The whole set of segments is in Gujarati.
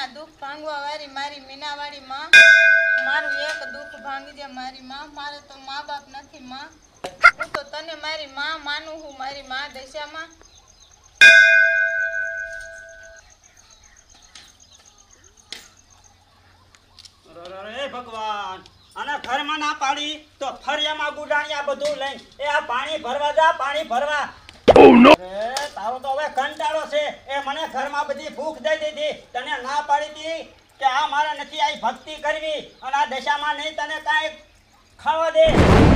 દુઃખ ભાંગવા વાળી મારી મીનાવાળી માં, મારું એક દુઃખ ભાંગી દે મારી માં. મારે તો મા બાપ નથી માં, હું તો તને મારી માં માનું હું, મારી માં દશામાં. હે ભગવાન, અને ઘરમાં ના પાડી તો ફરિયામાં ગુડાણિયા બધું લઈને એ આ પાણી ભરવા જા, પાણી ભરવા. તારો તો હવે કંટાળો છે. એ મને ઘરમાં બધી ભૂખ દઈ દીધી, તને ના પાડી દી કે આ મારે નથી આ ભક્તિ કરવી, અને આ દશામાં નહીં તને કાંઈ ખાવા દે.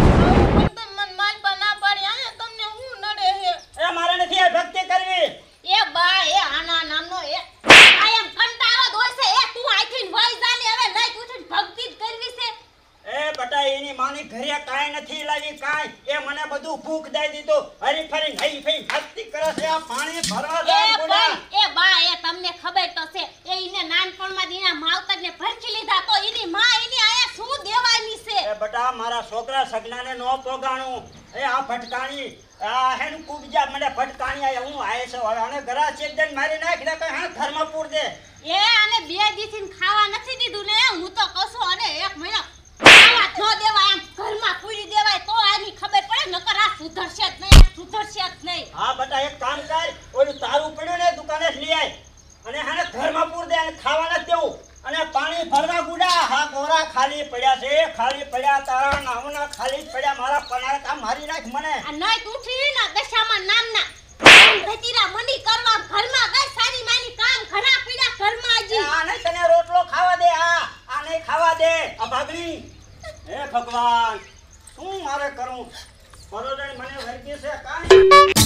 ના પાડી આયા તમને હું નડે હે? એ મારે નથી આ ભક્તિ કરવી. એ બા એ આના નામનો એ આયમ કંટાળો દોસે. એ તું આઈથી વઈ જાને, હવે લઈ તું ભક્તિ જ કરવી છે. એ બટા એની માની ઘરે કાંઈ નથી લાવી, કાંઈ. એ મને બધું ભૂખ દઈ દીધું, હરી ફરી નહીં ફઈ ભક્તિ કરે છે. આ પાણી ભરવા જાય બોલા. એ બા એ તમને ખબર તો છે, એ ઈને નાનપણમાં દીના માવતરને ભરખી લીધા તો એની માં એની આયા શું દેવાની છે? એ બટા મારા છોકરા સગનાને નો પોગાણું. એ આ ભટકાણી આ હેન કુબજા મને ભટકાણી આયા હું આયે છે. હવે આને ગરા ચેદન મારી નાખ ને કઈ હા ઘરમાં પૂર દે. એ આને બે દીથી ખાવા નથી દીધું ને, હું તો કશું અને એક મહિના ખાવા ન દેવાય, એમ ઘરમાં પૂરી દેવાય તો આની ખબર પડે. નકર આ સુધરશે જ નહીં, સુધરશે જ નહીં. હા બટા એક કામ કર, ઓલું તારું પડ્યું ને દુકાને જ લઈ આય, અને હાને ઘરમાં પૂર દે, અને ખાવા ન દેવું. અને પાણી ભરવા ગુડા. હા ગોરા ખાલી પડ્યા છે, ખાલી પડ્યા. તારા નામના ખાલી પડ્યા. મારા પનાર કામ મારી નાખ મને. આ નહીં ઉઠી ના દશામાં નામના ગતિરા મંડી કરવા ઘરમાં ગઈ સારી માની કામ ઘણા પીડા ઘરમાં હજી. આ નહીં તને રોટલો ખાવા દે. આ નહીં ખાવા દે. આ ભાગડી. હે ભગવાન, શું મારે કરું? પરોજણ મને વર્ગી છે કાઈ.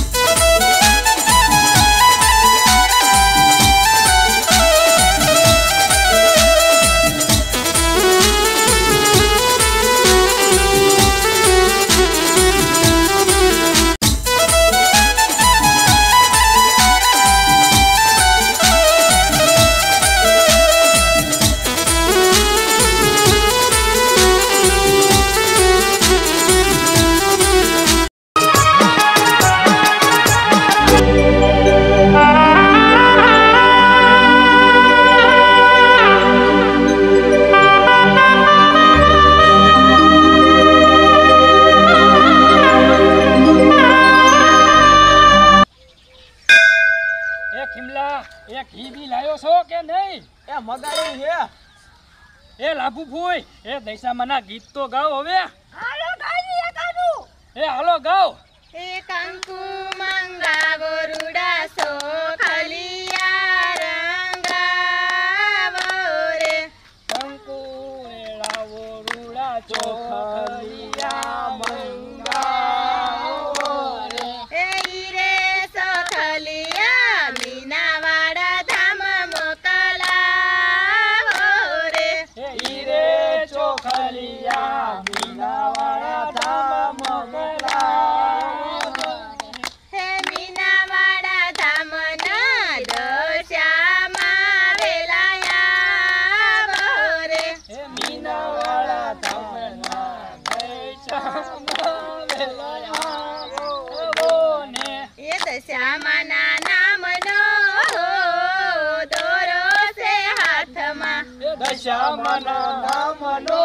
એ લાભુ ફૂઈ, એ દશામાના ગીત તો ગાઓ હવે. હાલો ગાઈ એકાનું. એ હાલો ગાઓ. એ કંકુ મંગાવો રૂડા સો ખલિયા રંગાવો રે. કંકુ રેડાવો રૂડા ચોખલિયા મંગાવો રે. એ ઈરે સો ખલિયા મીનાવાડા ધામ મોકલાવો રે. એ ઈરે ચોખલિયા મીનાવાડા ધામ મોકલાવો. હે મીનાવાડા ધામના દશામાં વેલાયા રે. એ મીનાવાડા ધામના દશામાં વેલાયા ને. એ દશામાના નામનો દોરો છે હાથમાં. એ દશામાના નામનો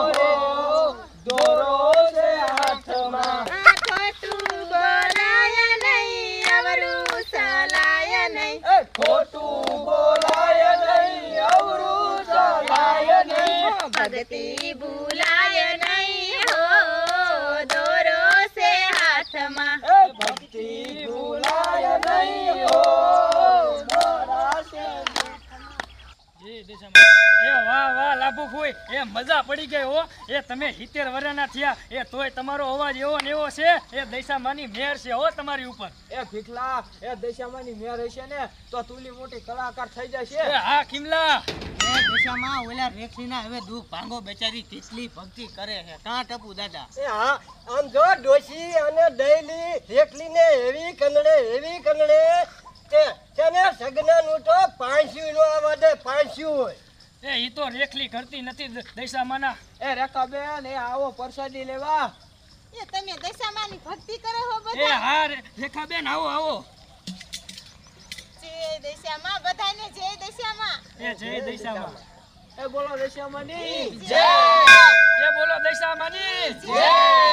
દોરો છે હાથમાં. આ ખોટું બોલાય નહીં, અવરું સલાય નહીં. એ ખોટું બોલાય નહીં, અવરું ચલાય નહીં. ભક્તિ ભૂલાય નહીં, હો દોરો છે હાથમાં. એ ભક્તિ ભૂલાય નહીં, હો દોરા છે. જી દશામાં. એ વાહ વાહ લાભુ ફૂઈ, એ મજા પડી ગઈ હો. એ તમે 70 વર્ષના થયા, એ તોય તમારો અવાજ એવો ને એવો છે. એ દશામાની મેર છે હો તમારી ઉપર. એ ભીખલા, એ દશામાની મેર હશે ને તો તુલી મોટી કલાકાર થઈ જશે. એ હા ખીમલા. એ દશામાં ઓલા રેખલીના હવે દુઃખ ભાંગો બેચારી કેટલી ભક્તિ કરે છે. કાં ટપુ દાદા? એ હા, આમ જો ડોશી અને દઈલી રેખલીને એવી કંદડે કે તેને સગનાનું તો પાંસ્યું નો આવાડે પાંસ્યું હોય. એ ઈ તો રેખલી કરતી નથી દશામાના. એ રેખાબેન, એ આવો પ્રસાદી લેવા. એ તમે દશામાની ભક્તિ કરો હો એ બધા. હા રેખાબેન આવો આવો. જય દશામાં બધાને જય દશામાં. એ જય દશામાં. એ બોલો દશામાની એ બોલો દશામાની જય.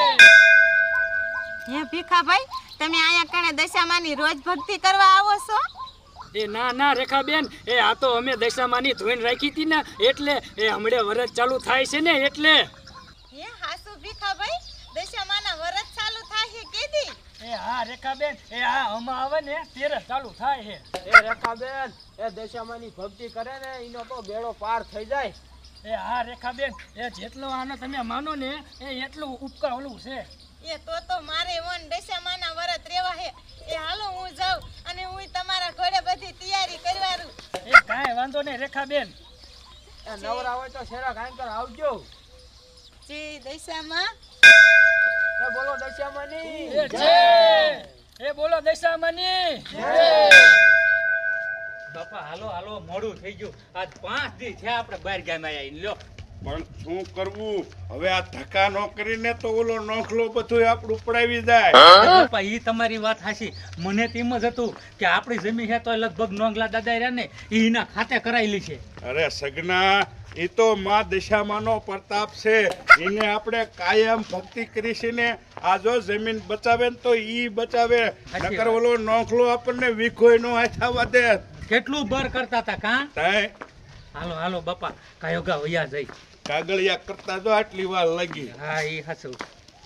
હે ભીખાભાઈ, તમે આયા કણે દશામાની રોજ ભક્તિ કરવા આવો છો? એ ના ના રેખાબેન, એ આ તો અમે દશામાની ધોઈને રાખી હતી ને એટલે એ હમણે વરસ ચાલુ થાય છે ને એટલે. હે હાસુ ભીખાભાઈ, દશામાના વરસ ચાલુ થાય છે કેદી? એ હા રેખાબેન, એ આ હમણાં આવે ને ત્યારે ચાલુ થાય છે. એ રેખાબેન, એ દશામાની ભક્તિ કરે ને એનો તો બેડો પાર થઈ જાય. એ હા રેખાબેન, એ જેટલો આનો તમે માનો ને એ એટલું ઉપકાર ઓલું છે. એ તો મારે વન દશામાના વરત રેવા હે. એ હાલો હું જાઉં અને હું તમારા ઘરે બધી તૈયારી કરવાનું. એ કાંઈ વાંધો નહીં રેખાબેન. એ નવરા હોય તો શેરા ખાઈ કર આવજો. જી દશામાં. એ બોલો દશામાની એ જય. એ બોલો દશામાની જય. બાપા હાલો હાલો મોડું થઈ ગયું. આજ 5 દી થયા આપણે બહાર ગામમાં આવીને લ્યો. પણ શું કરવું હવે? આ ધક્કા ન કરીને તો ઓલો નોખલો બધું આપણું પડાવી જાય. બાપા ઈ તમારી વાત હાચી. મને તો એમ જ હતું કે આપણી જમીન છે તો લગભગ નોંગલા દાદા રહ્યા ને એના ખાતે કરાયેલી છે. અરે સગના, એ તો માં દશામાનો પ્રતાપ છે. એને આપણે કાયમ ભક્તિ કરી છે ને. આ જો જમીન બચાવે ને તો ઈ બચાવે, નકર ઓલો નોખલો આપણને વીખોય નો થવા દે. કેટલું બર કરતા હતા કાં? તાય હાલો હાલો બાપા કાયોગા વયા જઈ. કાગળિયા કરતા જો આટલી વાર લાગી. હા ઈ હાચું.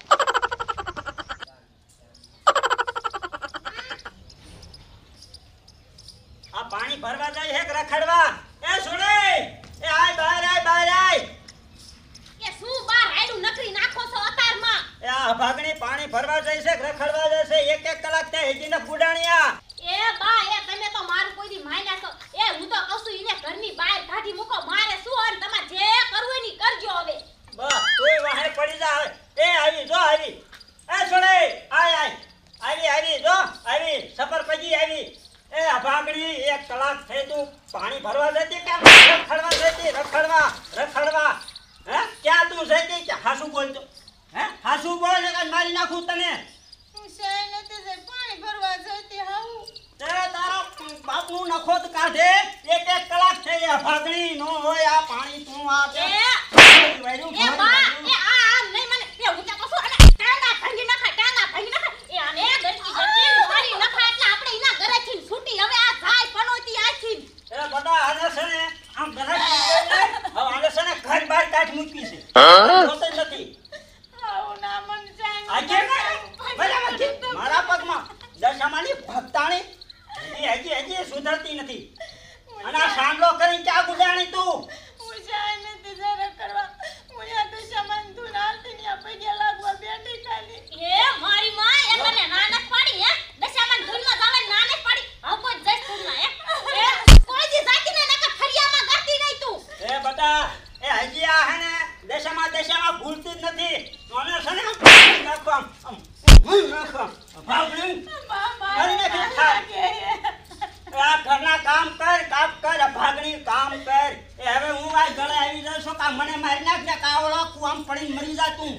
આ પાણી ભરવા જાય હે કે રખડવા? એ સુણે, એ આય બહાર આય બહાર આય. એ શું બાર હાડું નકરી નાખો છો અતારમાં? એ આ ભાગણી પાણી ભરવા જાય છે કે રખડવા જાય છે? એક એક કલાક તે હેજીને ગુડાણિયા. એ બા, એ તમે તો મારું કોઈ દી માન્યા છો. એ હું તો કહું છું ઈને ઘરની બહાર કાઢી મૂકો. મારે શું અને તમારે જે કરવું હોય ની કરજો હવે. બસ તોય વાહે પડી જા હવે. એ આવી જો આવી. એ સુણે, આય આય. આવી આવી જો આવી. સફર પજી આવી. એ આ ભાગણી એક કલાક થઈ તું પાણી ભરવા જતી કે રખડવા જતી? રખડવા. હે ક્યાં તું જતી કે હાસુ બોલતો? હે હાસુ બોલ ને કાંઈ મારી નાખું તને. હું શેર નથી જઈ પાણી ભરવા જતી હાઉ. તે તારો બાપનું નખોદ કાઢે. એક એક કલાક થઈ આ ભાગણી નો હોય આ પાણી તું આ એ વાયરું એ બા, એ આમ નહીં મને. એ હું તો કહું છું અને ટાંગા ભાંગી નાખા. એ આને ગરકી ગરકી મારી નખા એટલે આપણે ઈના ઘરેથી છૂટી. હવે આ જાય પનોતી આથી. એ બટા આને છે ને આમ ગરજ હવે આને છે ને ઘર બહાર કાઢ મૂકી છે. જોતો જ નથી. આવું ના મન જાય. આજે ને મારા પગમાં દશામાની ભક્તાણી હજી સુધરતી નથી. અને આ સાંભળો કરીને ક્યાં ગુડાણી તું? હું જાય નથી જરા કરવા. હું આ દશામાં તું નાલતી ને આ પગે લાગવા બેઠી ખાલી. એ મારી માં એ મને નાનક પાડી હે. દશામાં ધૂનમાં જાવે નાનક પાડી. હવે કોઈ જઈ ધૂનમાં હે. એ કોઈ દી જાતી ને નકર ફરિયામાં કરતી નહીં તું. એ બટા એ હજી આ હે ને દશામાં ભૂલતી જ નથી. મને છે ને નાખો આમ નાખો ભાવણી મારી નાખી ખા. આ ઘરના કામ કર ભાગણી કામ કર. એ હવે હું આ ગળે આવી જાઉં છું કા મને મારી નાખ ને કાવળો કુવામ પડીને મરી જા તું.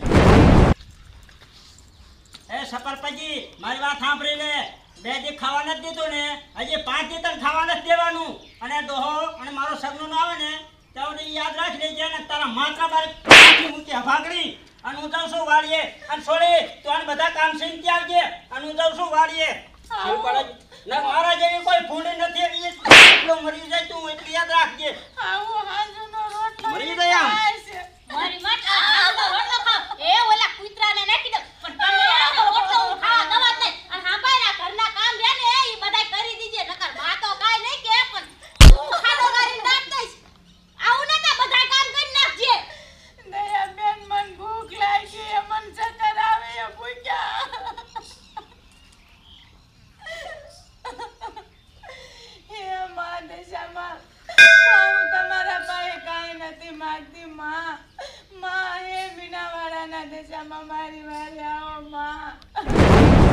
એ સપરપજી મારી વાત સાંભળી લે. 2 દી ખાવા નથી દીધું ને હજી 5 દી તને ખાવા નથી દેવાનું. અને ડોહો અને મારો સગનો આવે ને ત્યારે યાદ રાખી લેજે ને તારા માથા બાર મૂકી ભાગણી. અને હું જાઉં છું વાડીએ. અને છોડી તું આને બધા કામ સીમતી આવજે. અને હું જાઉં છું વાડીએ. શું પડે ના મારા જેવી કોઈ ભૂંડી નથી. એટલો મરી જાય તું એટલી યાદ રાખજે. આવો હાંજનો રોટલો મરી ગયા મારી માં હાંજનો રોટલો ખાવ. એ ઓલા કૂતરાને નાખી દો. પણ તમે રોટલો હું ખાવા દવા જ નહીં. અને હાંભાઈના ઘરના કામ રહે ને એ બધાય કરી દીજે. નકર વાતો કાઈ નહીં કે પણ તું ખાડો ગારીને દાંત દઈશ. આવું નતા બધાય કામ કરી નાખજે. દયા બેન મન ભૂખ લાગી મન ચક્કર આવે એ ભૂખ્યા. હે માં દશામાં, હું તમારા પાસે કાંઈ નથી માંગતી માં. માં હે મીનાવાળાના દશામાં મારી વારે આવો માં.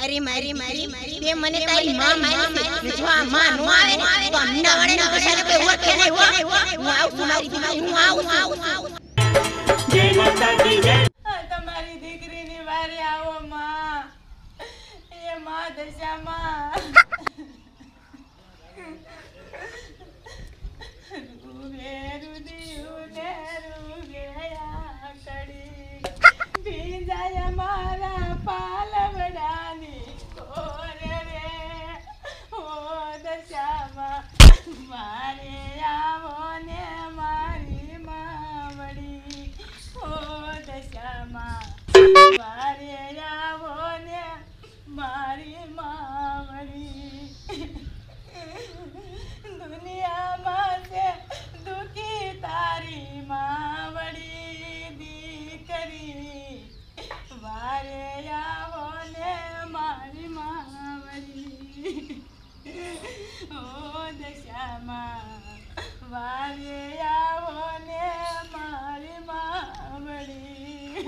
મારી તે મને તારી માં મારી છે જો આ માં નો આવે ને તો અમના વાળાને બધાને કોઈ ઓળખે નહીં હું આવું મારી દીકરી હું આવું જય માતાજી જય તમારી દીકરીની વારે આવો માં એ માં દશામાં રૂવે રુદિયુને રૂવે આકડી ભીંજાય મારા પાલવડાની કોરે રે ઓ દશામાં મારે આવો ને મારી માવડી ઓ દશામાં મારે આવો ને મારી માવડી દુનિયામાં છે દુખી તારી માવડી દીકરી વારે આવો ને મારી માવડી ઓ દશામાં વારે આવો ને મારી માવડી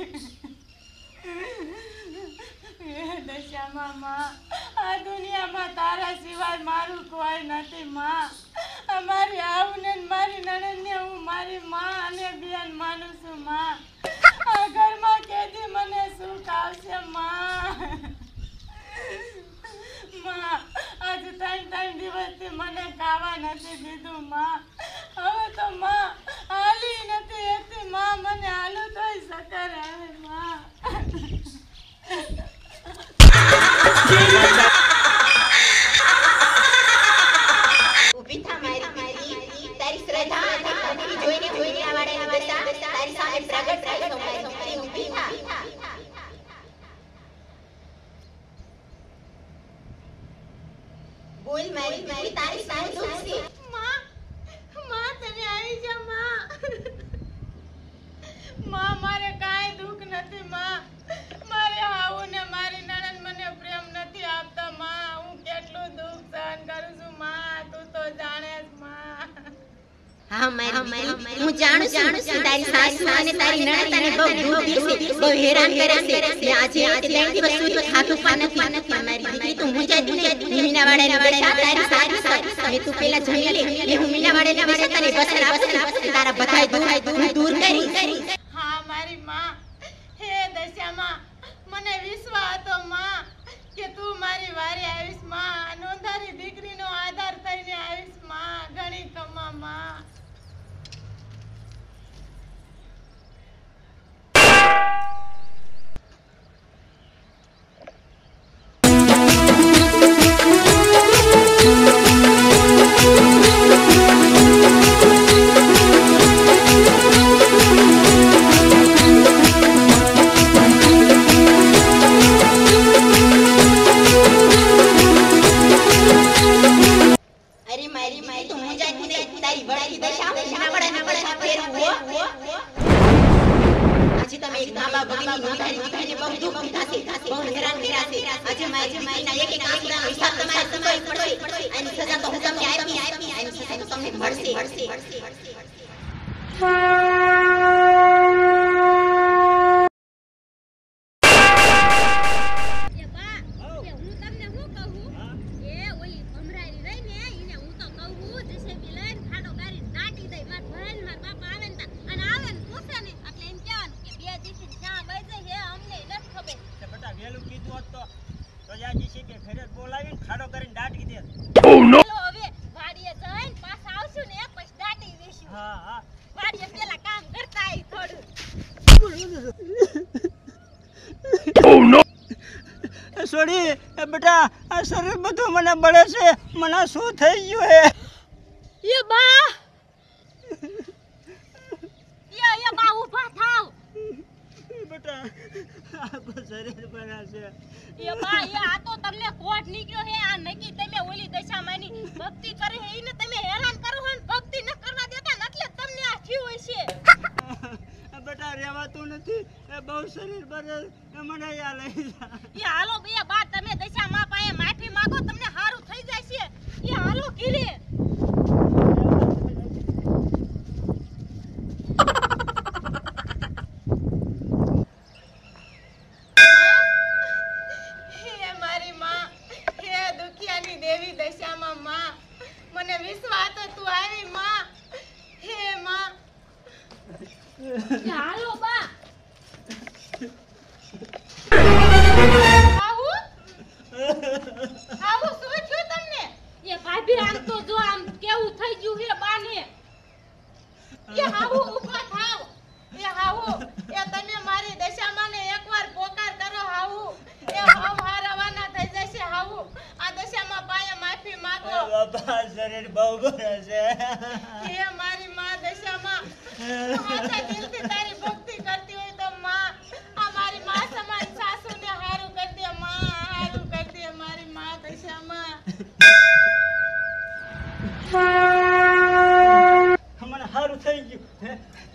દશામાં માં આ દુનિયામાં તારા સિવાય મારું કોઈ નથી માં અમારી આવું ને મારી નણંદને હું મારી માં અને બેન માનું છું માં આ ઘરમાં કેદી મને સુખ આવશે માં આજ 3 દિવસથી મને ખાવા નથી દીધું માં હવે તો માં હાલી નથી એકથી માં મને હાલું તોય સકર આવે માં ઊભી થા મારી તારી શ્રદ્ધા અને ભક્તિ જોઈને વાળાને દશા તારી સામે પ્રગટ થાય મારી ઊભી થા બોલ મારી તારી સામે દુખ છે માં તમે આવી જા માં મારે કાંઈ દુઃખ નથી માં મારે આવું ને મારી નણંદ મને પ્રેમ નથી આપતા માં હું કેટલું દુઃખ સહન કરું છું માં તું તો જાણે જ માં હા મારી હું જાણું છું તારી સાસુ અને તારી નણંદ તને બહુ દુઃખ દેશે બહુ હેરાન કરે છે આજે 3 દિવસ સુધી ખાતું પણ નથી મારી દીકરી તું મુંજાય મીના વાળાને દશા તારી સારી અને તું પેલા જમી લે એ હું મીના વાળાને દશા તને બસર આપશે તારા બધાય દૂર કરી હા મારી માં હે દશામાં મને વિશ્વાસ હતો માં કે તું મારી વારે આવીશ માં નોંધારી દીકરીનો આધાર થઈને આવીશ માં ઘણી કમા માં સોડી બેટા આ શરીર બધું મને બળે છે મને શું થઈ ગયું હે એ બા એ બા ઊભા થાવ બેટા આ શરીર બળે છે એ બા આ તો તમને કોટ નીકળ્યો હે આ નકી તમે ઓલી દશામાંની ભક્તિ કરે હે ઈને તમે હેરાન કરો હો ને ભક્તિ ન કરવા દેતા ને એટલે તમને આ થયું હશે બેટા રહેવાતું નથી એ બહુ શરીર બળે મને યા લઈ જા એ હાલો બે બા તમે દશામાં પાસે માફી માંગો તમને સારું થઈ જશે એ હાલો ઘીરે હે મારી દશામાં માં મને વિશ્વાસ હતો તું આવી માં હે માં હાલો બા આવું શું થયું તમને એ ભાભી આમ તો જો આમ કેવું થઈ ગયું હે બાને એ હાવું ઊભા થાવ એ હાવું એ તમે મારી દશામાં ને એકવાર પોકાર કરો હાવું એ હાવ હારવાના થઈ જશે હાવું આ દશામાં પાયે માફી માંગો બાપા શરીર બહુ બળે છે હે મારી માં દશામાં તું આખા દિલથી તારી ભક્તિ કરતી હોય તો માં આ મારી માં સમાન સાસુને હારું કરી દે માં હારું કરી દે મારી માં દશામાં મને સારું થઈ ગયું હે?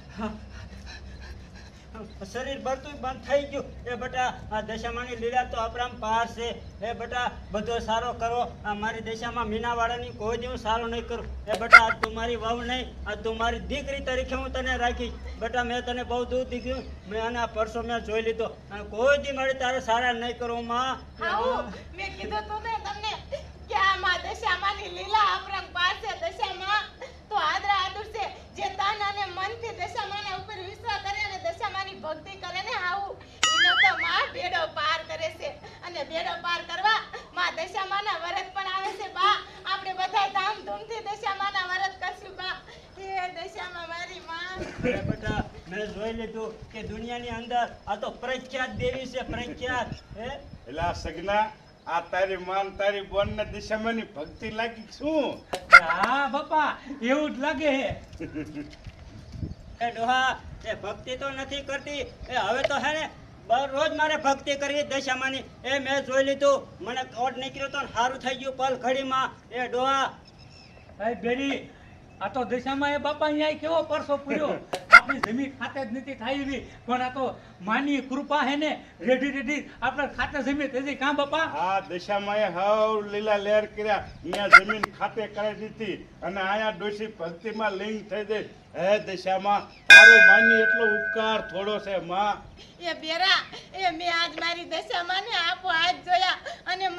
શરીર ભરતું બંધ થઈ ગયું એ બેટા આ દશામાની લીલા તો આપણામ પાર છે એ બેટા બધો સારો કરો આ મારી દશામાં મીનાવાળાની કોઈ દી હું સારો નહીં કરું એ બેટા આ તું મારી વહુ નહીં આ તું મારી દીકરી તરીકે હું તને રાખી બેટા મેં તને બહુ દૂધ દીધું મેં અને આ પરસો મેં જોઈ લીધો અને કોઈ દી મારી તારે સારા નહીં કરું માં હાવું મેં કીધું તું ને તમને કે આ માં દશામાની લીલા અપરંગ પાર છે દશામાં તો આદરા આદુર છે જે તન અને મનથી દશામાના ઉપર વિશ્વાસ કરે અને દશામાની ભક્તિ કરે ને હાવું એનો તો માં બેડો પાર કરે છે અને બેડો પાર કરવા માં દશામાના વ્રત પણ આવે છે બા આપણે બધાય ધામધૂમથી દશામાના વ્રત કરશું બા હે દશામાં મારી માં અરે બેટા મેં જોઈ લીધું કે દુનિયાની અંદર આ તો પ્રખ્યાત દેવી છે પ્રખ્યાત હે એલા સગના આ તારી માન તારી બોન ને દિશામાંની ભક્તિ લાગી શું હા બાપા એવું જ લાગે હે એ ડોહા એ ભક્તિ તો નથી કરતી એ હવે તો હે ને રોજ મારે ભક્તિ કરવી દશામાની એ મેં જોઈ લીધું મને કોટ નીકળ્યો તો સારું થઈ ગયું પલ ઘડીમાં એ ડોહા ભાઈ બેરી આ તો દશામાં એ બાપા અહીંયા કેવો પરસો પૂર્યો આપણી જમીન ખાતે જ નથી થાય એવી પણ આ તો માની કૃપા હે ને રેડી રેડી આપણે ખાતે જમીન થઈ જઈ કાં બાપા આ દશામાં એ હવ લીલા લહેર કર્યા અહીંયા જમીન ખાતે કરાવી દીધી અને આયા ડોશી ભક્તિમાં લીન થઈ ગઈ હે દશામાં તારો માની એટલો ઉપકાર થોડો છે માં એ બેરા એ મેં આજ મારી દશામાં ને આપો હાથ જોયા અને